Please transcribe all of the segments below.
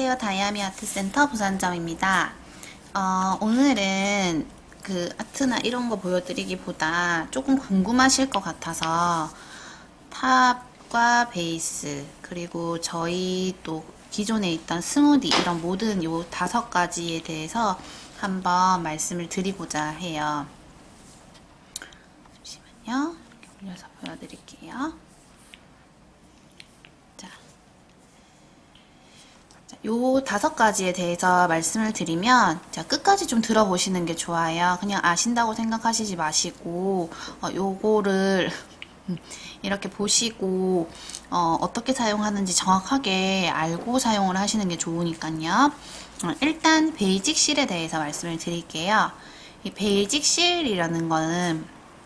안녕하세요. 다이아미 아트센터 부산점입니다. 오늘은 그 아트나 이런 거 보여드리기보다 조금 궁금하실 것 같아서 탑과 베이스 그리고 저희 또 기존에 있던 스무디 이런 모든 요 5가지에 대해서 한번 말씀을 드리고자 해요. 잠시만요. 이렇게 올려서 보여드릴게요. 요 5가지에 대해서 말씀을 드리면 끝까지 좀 들어보시는 게 좋아요. 그냥 아신다고 생각하시지 마시고 요거를 이렇게 보시고 어떻게 사용하는지 정확하게 알고 사용을 하시는 게 좋으니까요. 일단 베이직 실에 대해서 말씀을 드릴게요. 이 베이직 실이라는 거는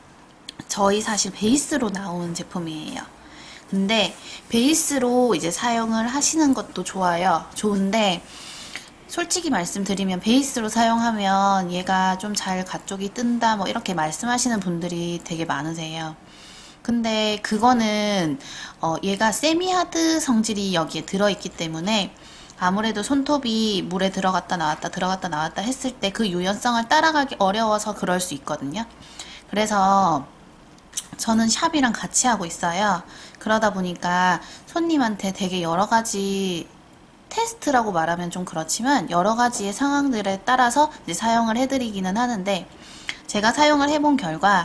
저희 사실 베이스로 나온 제품이에요. 근데 베이스로 이제 사용을 하시는 것도 좋아요. 좋은데 솔직히 말씀드리면 베이스로 사용하면 얘가 좀 잘 가쪽이 뜬다 뭐 이렇게 말씀하시는 분들이 되게 많으세요. 근데 그거는 얘가 세미하드 성질이 여기에 들어있기 때문에 아무래도 손톱이 물에 들어갔다 나왔다 했을 때 그 유연성을 따라가기 어려워서 그럴 수 있거든요. 그래서 저는 샵이랑 같이 하고 있어요. 그러다 보니까 손님한테 되게 여러 가지 테스트라고 말하면 좀 그렇지만 여러 가지의 상황들에 따라서 이제 사용을 해드리기는 하는데 제가 사용을 해본 결과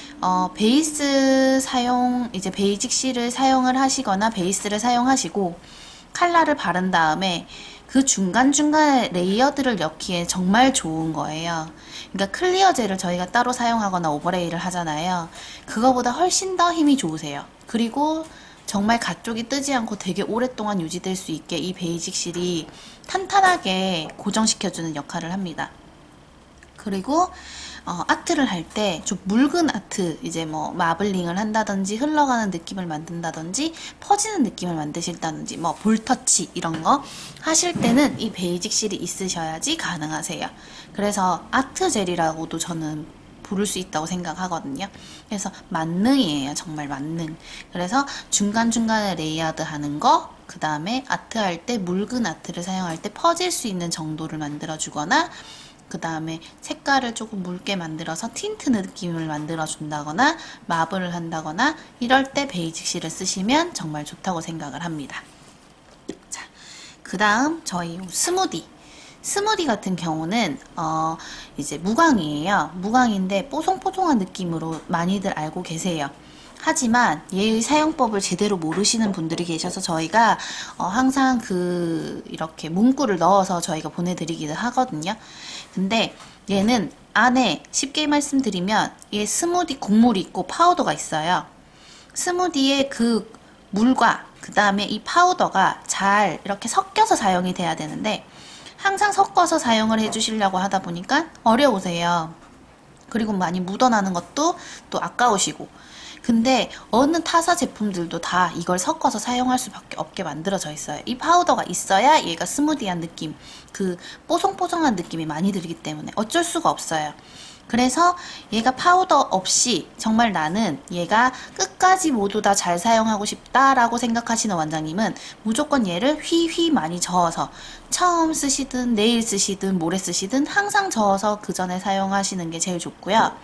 베이스 사용 이제 베이직 실을 사용을 하시거나 베이스를 사용하시고 칼라를 바른 다음에 그 중간중간에 레이어드를 넣기에 정말 좋은 거예요. 그러니까 클리어 젤을 저희가 따로 사용하거나 오버레이를 하잖아요. 그거보다 훨씬 더 힘이 좋으세요. 그리고 정말 가쪽이 뜨지 않고 되게 오랫동안 유지될 수 있게 이 베이직 실이 탄탄하게 고정시켜주는 역할을 합니다. 그리고 아트를 할 때 좀 묽은 아트, 이제 뭐 마블링을 한다든지 흘러가는 느낌을 만든다든지 퍼지는 느낌을 만드신다든지 뭐 볼터치 이런 거 하실 때는 이 베이직 실이 있으셔야지 가능하세요. 그래서 아트 젤이라고도 저는 부를 수 있다고 생각하거든요. 그래서 만능이에요. 정말 만능. 그래서 중간중간에 레이어드 하는 거, 그 다음에 아트 할 때 묽은 아트를 사용할 때 퍼질 수 있는 정도를 만들어주거나 그 다음에 색깔을 조금 묽게 만들어서 틴트 느낌을 만들어 준다거나 마블을 한다거나 이럴 때 베이직 실을 쓰시면 정말 좋다고 생각을 합니다. 자, 그 다음 저희 스무디 같은 경우는 이제 무광이에요. 무광인데 뽀송뽀송한 느낌으로 많이들 알고 계세요. 하지만 얘의 사용법을 제대로 모르시는 분들이 계셔서 저희가 항상 이렇게 문구를 넣어서 저희가 보내드리기도 하거든요. 근데 얘는 안에 쉽게 말씀드리면 얘 스무디 곡물이 있고 파우더가 있어요. 스무디에 그 물과 그 다음에 이 파우더가 잘 이렇게 섞여서 사용이 돼야 되는데 항상 섞어서 사용을 해주시려고 하다 보니까 어려우세요. 그리고 많이 묻어나는 것도 또 아까우시고 근데 어느 타사 제품들도 다 이걸 섞어서 사용할 수밖에 없게 만들어져 있어요. 이 파우더가 있어야 얘가 스무디한 느낌, 그 뽀송뽀송한 느낌이 많이 들기 때문에 어쩔 수가 없어요. 그래서 얘가 파우더 없이 정말 나는 얘가 끝까지 모두 다 잘 사용하고 싶다라고 생각하시는 원장님은 무조건 얘를 휘휘 많이 저어서 처음 쓰시든 내일 쓰시든 모레 쓰시든 항상 저어서 그 전에 사용하시는 게 제일 좋고요.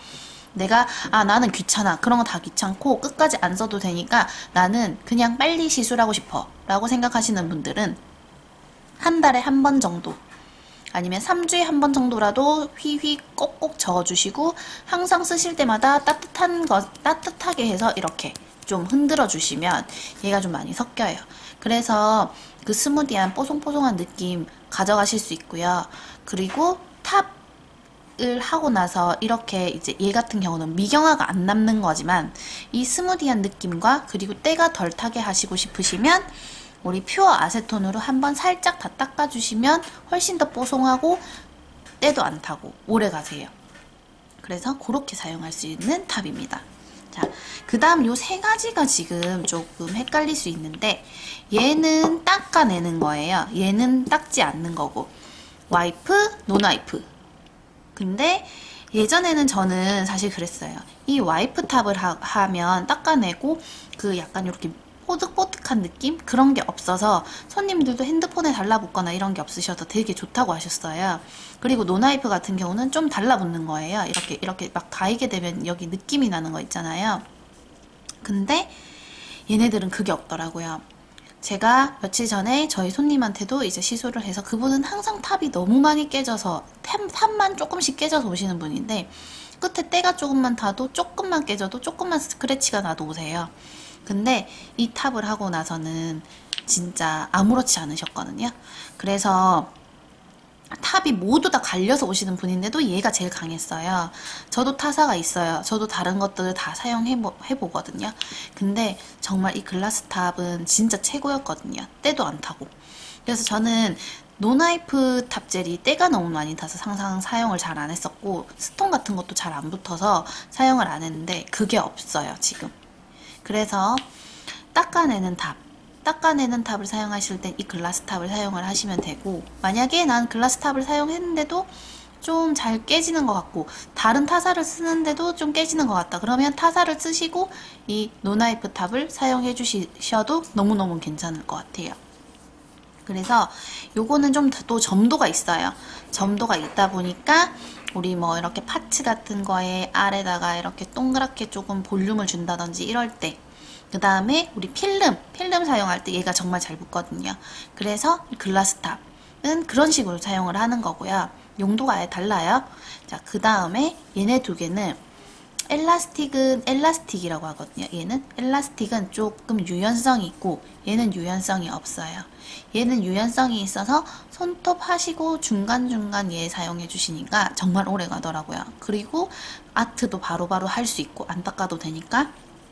나는 귀찮아. 그런 거 다 귀찮고 끝까지 안 써도 되니까 나는 그냥 빨리 시술하고 싶어 라고 생각하시는 분들은 한 달에 한 번 정도 아니면 3주에 한 번 정도라도 휘휘 꼭꼭 저어주시고 항상 쓰실 때마다 따뜻하게 해서 이렇게 좀 흔들어 주시면 얘가 좀 많이 섞여요. 그래서 그 스무디한 뽀송뽀송한 느낌 가져가실 수 있고요. 그리고 탑을 하고 나서 이렇게 이제 얘 같은 경우는 미경화가 안 남는 거지만 이 스무디한 느낌과 그리고 때가 덜 타게 하시고 싶으시면 우리 퓨어 아세톤으로 한번 살짝 다 닦아주시면 훨씬 더 뽀송하고 때도 안 타고 오래 가세요. 그래서 그렇게 사용할 수 있는 탑입니다. 자, 그 다음 요 3가지가 지금 조금 헷갈릴 수 있는데 얘는 닦아내는 거예요. 얘는 닦지 않는 거고 와이프, 논 와이프. 근데 예전에는 저는 사실 그랬어요. 이 와이프 탑을 하면 닦아내고 그 약간 이렇게 뽀득뽀득한 느낌? 그런 게 없어서 손님들도 핸드폰에 달라붙거나 이런 게 없으셔서 되게 좋다고 하셨어요. 그리고 노나이프 같은 경우는 좀 달라붙는 거예요. 이렇게 막 가이게 되면 여기 느낌이 나는 거 있잖아요. 근데 얘네들은 그게 없더라고요. 제가 며칠 전에 저희 손님한테도 이제 시술을 해서 그분은 항상 탑이 너무 많이 깨져서 탑만 조금씩 깨져서 오시는 분인데 끝에 때가 조금만 닿아도 조금만 깨져도 조금만 스크래치가 나도 오세요. 근데 이 탑을 하고 나서는 진짜 아무렇지 않으셨거든요. 그래서 탑이 모두 다 갈려서 오시는 분인데도 얘가 제일 강했어요. 저도 타사가 있어요. 저도 다른 것들을 다 사용해보거든요. 근데 정말 이 글라스 탑은 진짜 최고였거든요. 때도 안 타고. 그래서 저는 노나이프 탑젤이 때가 너무 많이 타서 항상 사용을 잘 안 했었고 스톤 같은 것도 잘 안 붙어서 사용을 안 했는데 그게 없어요, 지금. 그래서 닦아내는 탑을 사용하실 땐 이 글라스 탑을 사용을 하시면 되고, 만약에 난 글라스 탑을 사용했는데도 좀 잘 깨지는 것 같고 다른 타사를 쓰는데도 좀 깨지는 것 같다 그러면 타사를 쓰시고 이 노나이프 탑을 사용해 주셔도 너무너무 괜찮을 것 같아요. 그래서 요거는 좀 또 점도가 있어요. 점도가 있다 보니까 우리 뭐 이렇게 파츠 같은 거에 아래다가 이렇게 동그랗게 조금 볼륨을 준다든지 이럴 때, 그 다음에 우리 필름 사용할 때 얘가 정말 잘 붙거든요. 그래서 글라스 탑은 그런 식으로 사용을 하는 거고요. 용도가 아예 달라요. 자, 그 다음에 얘네 두 개는 엘라스틱은 엘라스틱이라고 하거든요. 얘는 엘라스틱은 조금 유연성이 있고 얘는 유연성이 없어요. 얘는 유연성이 있어서 손톱 하시고 중간중간 얘 사용해 주시니까 정말 오래 가더라고요. 그리고 아트도 바로바로 할 수 있고 안 닦아도 되니까.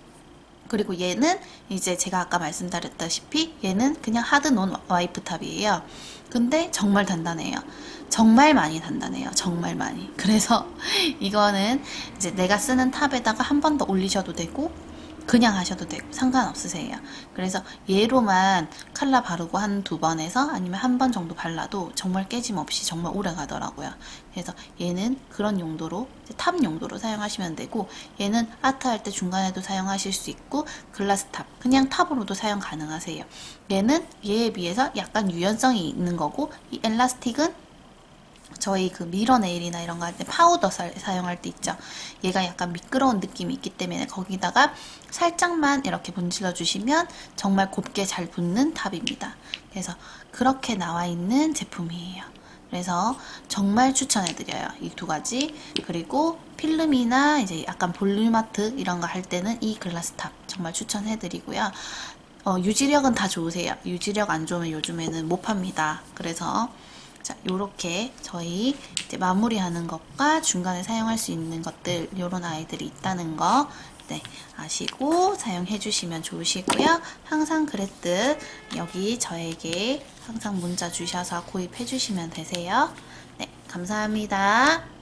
그리고 얘는 이제 제가 아까 말씀드렸다시피 얘는 그냥 하드 논 와이프 탑이에요. 근데 정말 단단해요. 정말 많이 단단해요. 정말 많이. 그래서 이거는 이제 내가 쓰는 탑에다가 한 번 더 올리셔도 되고 그냥 하셔도 되고 상관없으세요. 그래서 얘로만 칼라 바르고 한 두 번에서 아니면 한 번 정도 발라도 정말 깨짐 없이 정말 오래 가더라고요. 그래서 얘는 그런 용도로 탑 용도로 사용하시면 되고, 얘는 아트 할 때 중간에도 사용하실 수 있고 글라스 탑 그냥 탑으로도 사용 가능하세요. 얘는 얘에 비해서 약간 유연성이 있는 거고, 이 엘라스틱은 저희 그 미러 네일이나 이런 거 할 때 파우더 사용할 때 있죠. 얘가 약간 미끄러운 느낌이 있기 때문에 거기다가 살짝만 이렇게 문질러 주시면 정말 곱게 잘 붙는 탑입니다. 그래서 그렇게 나와 있는 제품이에요. 그래서 정말 추천해드려요. 이 두 가지. 그리고 필름이나 이제 약간 볼륨 아트 이런 거 할 때는 이 글라스 탑 정말 추천해드리고요. 유지력은 다 좋으세요. 유지력 안 좋으면 요즘에는 못 팝니다. 그래서 자, 요렇게 저희 이제 마무리하는 것과 중간에 사용할 수 있는 것들, 요런 아이들이 있다는 거, 네, 아시고 사용해 주시면 좋으시고요. 항상 그랬듯 여기 저에게 항상 문자 주셔서 구입해 주시면 되세요. 네, 감사합니다.